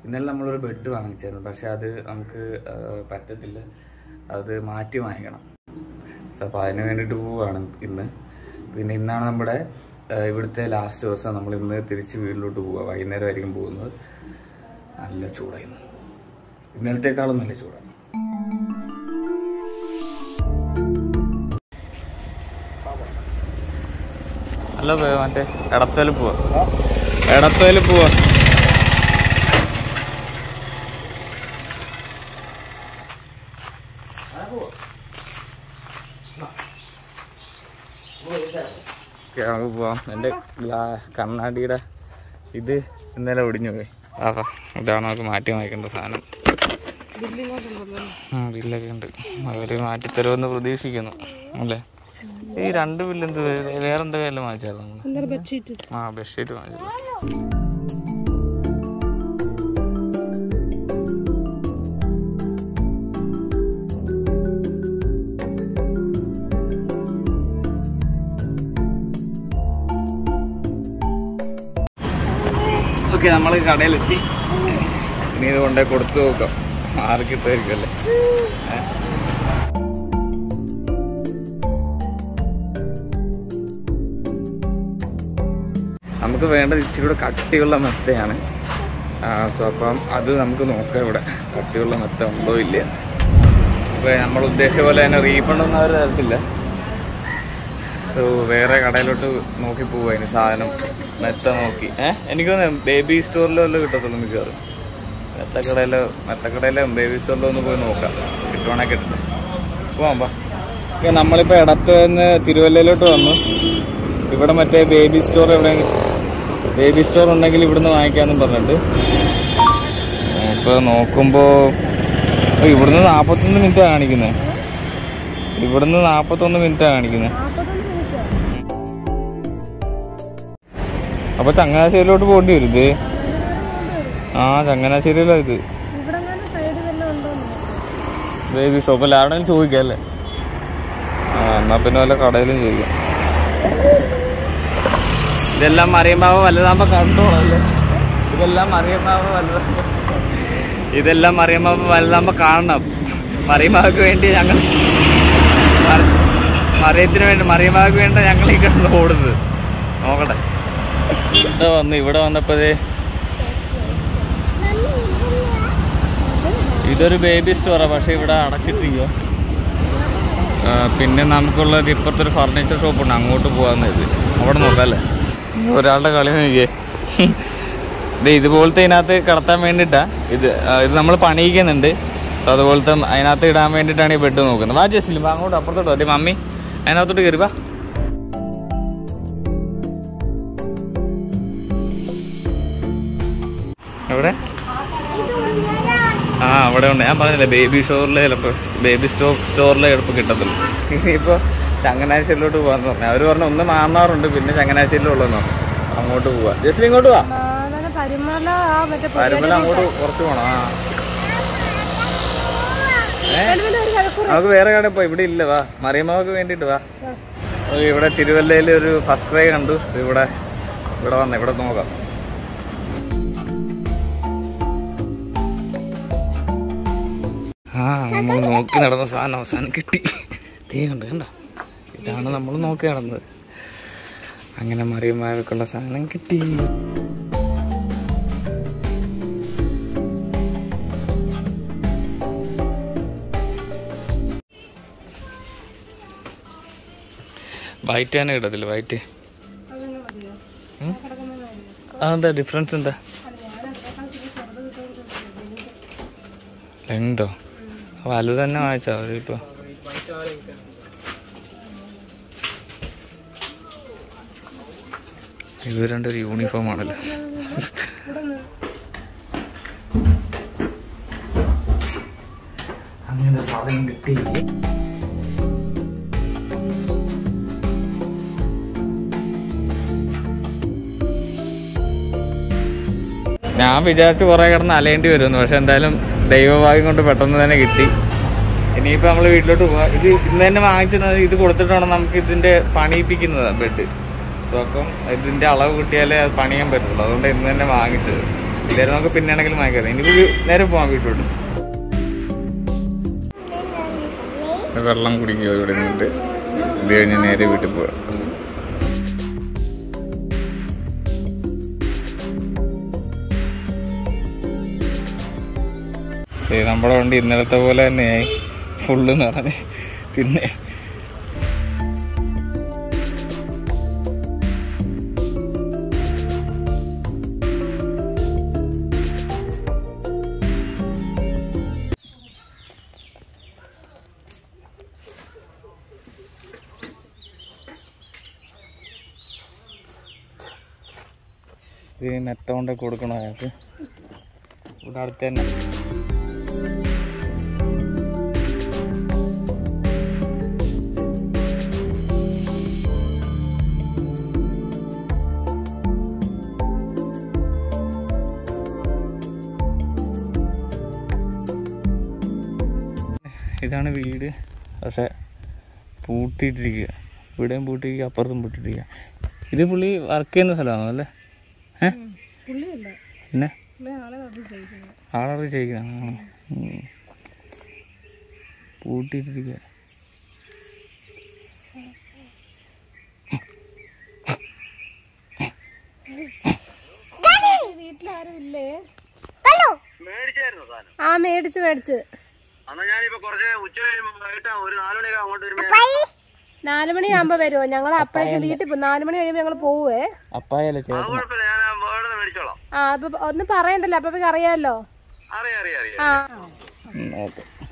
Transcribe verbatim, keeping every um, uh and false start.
ഇന്നലെ നമ്മളൊരു ബെഡ് വാങ്ങിച്ചായിരുന്നു, പക്ഷെ അത് നമുക്ക് പറ്റത്തില്ല, അത് മാറ്റി വാങ്ങിക്കണം. സോ അപ്പോൾ അതിന് വേണ്ടിയിട്ട് പോവുകയാണ് ഇന്ന്. പിന്നെ ഇന്നാണ് നമ്മുടെ ഇവിടുത്തെ ലാസ്റ്റ് ദിവസം. നമ്മൾ ഇന്ന് തിരിച്ച് വീട്ടിലോട്ട് പോവുക. വൈകുന്നേരമായിരിക്കും പോകുന്നത്. നല്ല ചൂടായിരുന്നു, ഇന്നലത്തേക്കാളും നല്ല ചൂടാണ്. അല്ല മറ്റേ എടത്തോല് പോവാ എടത്തോല് പോവാ നമുക്ക് പോവാം. എൻ്റെ കണ്ണാടിയുടെ ഇത് ഇന്നലെ ഒടിഞ്ഞു പോയി. ആഹാ, ഇതാണ് നമുക്ക് മാറ്റി വാങ്ങിക്കേണ്ട സാധനം. ആ ബില്ലൊക്കെ ഉണ്ട്, അവര് മാറ്റിത്തരുമെന്ന് പ്രതീക്ഷിക്കുന്നു അല്ലേ. ഈ രണ്ട് ബില്ല് എന്ത് വേറെന്താ കാര്യം വാങ്ങിച്ചായിരുന്നു? ആ ബെഡ്ഷീറ്റ് വാങ്ങിച്ചത്. ഓക്കെ, നമ്മൾ കടയിലെത്തി. ഇനി ഇത് കൊണ്ടേ കൊടുത്തു നോക്കാം, ആർക്കിട്ടായിരിക്കുമല്ലേ. നമുക്ക് വേണ്ടത് ഇച്ചിരി കൂടെ കട്ടിയുള്ള മെത്തയാണ്. സോ അപ്പം അത് നമുക്ക് നോക്കാം ഇവിടെ കട്ടിയുള്ള മെത്ത ഉണ്ടോ ഇല്ല. അപ്പോൾ നമ്മൾ ഉദ്ദേശിച്ച പോലെ തന്നെ റീഫണ്ടൊന്നും അവർ തരത്തില്ല. സോ വേറെ കടയിലോട്ട് നോക്കി പോവുക. അതിന് സാധനം മെത്ത നോക്കി ഏഹ് എനിക്ക് തോന്നുന്നു ബേബി സ്റ്റോറിലോ വല്ലതും കിട്ടത്തുള്ളൂ മിക്കവാറും. മെത്തക്കടയിലോ മെത്തക്കടയിലോ ബേബി സ്റ്റോറിലോ ഒന്ന് പോയി നോക്കാം, കിട്ടുവാണെങ്കിൽ കിട്ടട്ടെ. പോവാമ്പാ. നമ്മളിപ്പോൾ ഇടത്തുനിന്ന് തിരുവല്ലയിലോട്ട് വന്നു. ഇവിടെ മറ്റേ ബേബി സ്റ്റോർ എവിടെ ബേബി സ്റ്റോർ ഉണ്ടെങ്കിൽ ഇവിടുന്ന് വാങ്ങിക്കാമെന്നും പറഞ്ഞിട്ട് ഇപ്പോൾ നോക്കുമ്പോൾ ഇവിടുന്ന് നാൽപ്പത്തൊന്ന് മിനിറ്റാണ് കാണിക്കുന്നത്. ഇവിടുന്ന് നാൽപ്പത്തൊന്ന് മിനിറ്റാണ് കാണിക്കുന്നത്. അപ്പോൾ ചങ്ങനാശ്ശേരിയിലോട്ട് പോകേണ്ടി വരും. ഇത് ആ ചങ്ങനാശ്ശേരിയിലാണ് ഇത് ബേബി ഷോപ്പ്. എല്ലാവരുടെയും ചോദിക്കാം അല്ലേ? ആ എന്നാൽ പിന്നെ വല്ല കടയിലും ചോദിക്കാം. ഇതെല്ലാം മറിയമ്മാവ് വലുതാകുമ്പോൾ കണ്ടോളല്ലേ. ഇതെല്ലാം മറിയമ്മാവ് വലുതാകുമ്പോൾ ഇതെല്ലാം മറിയമ്മാവ് വലുതാകുമ്പോൾ കാണണം. മറിയമ്മാവയ്ക്ക് വേണ്ടി ഞങ്ങൾ മറിയത്തിന് വേണ്ടി മറിയമ്മാവയ്ക്ക് വേണ്ട ഞങ്ങൾ ഈ കിടന്ന് ഓടുന്നത്. നോക്കട്ടെ. ഇവിടെ വന്ന് ഇവിടെ വന്നപ്പോഴേ ഇതൊരു ബേബി സ്റ്റോറാണ്, പക്ഷെ ഇവിടെ അടച്ചിട്ടിരിക്കുക. പിന്നെ നമുക്കുള്ളത് ഇപ്പുറത്തൊരു ഫർണിച്ചർ ഷോപ്പുണ്ട്, അങ്ങോട്ട് പോകാമെന്ന് ഇത്. അവിടെ നോക്കാം അല്ലേ. ഒരാളുടെ കളി നോക്കിയേ. ഇത് ഇതുപോലത്തെ ഇതിനകത്ത് കിടത്താൻ വേണ്ടിയിട്ടാ ഇത് ഇത് നമ്മൾ പണിയിക്കുന്നുണ്ട്. അതുപോലത്തെ അതിനകത്ത് ഇടാൻ വേണ്ടിയിട്ടാണ് ഈ ബെഡ് നോക്കുന്നത്. വാ ജസ്റ്റിലും വാ, അങ്ങോട്ട് അപ്പുറത്തോട്ട് അതെ മമ്മി അതിനകത്തോട്ട് കയറി വാ. എവിടെ? ആ അവിടെ ഉണ്ട്. ഞാൻ പറഞ്ഞില്ലേ ബേബി സ്റ്റോറിലെ ചിലപ്പോൾ ബേബി സ്റ്റോ സ്റ്റോറിലെ ചിലപ്പോൾ കിട്ടത്തുള്ളൂ. ഇനിയിപ്പോൾ ചങ്ങനാശ്ശേരിയിലോട്ട് പോകാന്ന് പറഞ്ഞു. അവർ പറഞ്ഞു ഒന്ന് മാന്നാറുണ്ട്, പിന്നെ ചങ്ങനാശ്ശേരിയിലുള്ളതെന്ന് പറഞ്ഞു. അങ്ങോട്ട് പോവാ. ജസ്റ്റ് ഇങ്ങോട്ട് പോവാ. പരുമല അങ്ങോട്ട് കുറച്ച് പോകണം. ആ നമുക്ക് വേറെ കടയിൽ പോയി. ഇവിടെ ഇല്ല, വാ മറിയമ്മാവക്ക് വേണ്ടിയിട്ട് വാ. ഇവിടെ തിരുവല്ലയിൽ ഒരു ഫസ്റ്റ് ക്രൈ കണ്ടു. ഇവിടെ ഇവിടെ വന്നേ, ഇവിടെ നോക്കാം. ആ നമ്മൾ നോക്കി നടന്ന സാധനം അവസാനം കിട്ടി. തീ കണ്ട് കണ്ട, ഇതാണ് നമ്മൾ നോക്കി നടന്നത്. അങ്ങനെ മറിയമ്മാവയ്ക്കുള്ള സാധനം കിട്ടി. വൈറ്റ് ആണ് കിട്ടത്തില്ല. വൈറ്റ് അതെന്താ ഡിഫറൻസ്? എന്താ ലെങ്തോ? വലുത് തന്നെ വാങ്ങിച്ചാ മതി. ഇപ്പൊ ഇത് രണ്ടൊരു യൂണിഫോം ആണല്ലോ. അങ്ങനെ സാധനം കിട്ടി. ഞാൻ വിചാരിച്ച് കുറെ കിടന്ന് അലയേണ്ടി വരുമെന്ന്, പക്ഷെ എന്തായാലും ദൈവഭാഗ്യം കൊണ്ട് പെട്ടെന്ന് തന്നെ കിട്ടി. ഇനിയിപ്പോൾ നമ്മൾ വീട്ടിലോട്ട് പോകാം. ഇത് ഇന്ന് തന്നെ വാങ്ങിച്ചത് ഇത് കൊടുത്തിട്ടാണ് നമുക്ക് ഇതിൻ്റെ പണിയിപ്പിക്കുന്നത് ബെഡ്. സോ അപ്പം ഇതിൻ്റെ അളവ് കിട്ടിയാലേ അത് പണിയാൻ പറ്റുള്ളൂ. അതുകൊണ്ട് ഇന്ന് തന്നെ വാങ്ങിച്ചത്. ഇല്ലായിരുന്നു നമുക്ക് പിന്നെ ആണെങ്കിലും വാങ്ങിക്കാം. ഇനി നേരെ പോകാൻ വീട്ടിലോട്ട്. വെള്ളം കുടിക്കുക ഇവിടെ നിന്നിട്ട് ഇത് കഴിഞ്ഞ് നേരെ വീട്ടിൽ പോവാം. നമ്മുടെ വണ്ടി ഇന്നലത്തെ പോലെ തന്നെയായി ഫുള്ള് നിറഞ്ഞ്. പിന്നെ ഇത് നെത്ത കൊണ്ടൊക്കെ കൊടുക്കണം അയാൾക്ക്. ഇവിടെ അടുത്ത് തന്നെ ഇതാണ് വീട്. പക്ഷെ പൂട്ടിയിട്ടിരിക്കുക. ഇവിടെയും പൂട്ടിയിരിക്കുക, അപ്പുറത്തും പൂട്ടിയിട്ടിരിക്കുക. ഇത് പുള്ളി വർക്ക് ചെയ്യുന്ന സ്ഥലമാണോ അല്ലേ? ഏഹ് പിന്നെ ആളറി ചെയ്യിക്കുന്ന പൂട്ടിയിട്ടിരിക്കുക. വീട്ടിലാരും ഇല്ലേ? ആ മേടിച്ച് മേടിച്ച് നാലുമണിയാകുമ്പോ വരുമോ? ഞങ്ങൾ അപ്പോഴേക്കും വീട്ടിൽ പോകും. നാലുമണി കഴിയുമ്പോ ഞങ്ങൾ പോവേ. ആ അപ്പൊ ഒന്നും പറയണ്ടല്ലോ, അപ്പൊ അറിയാമല്ലോ. ആ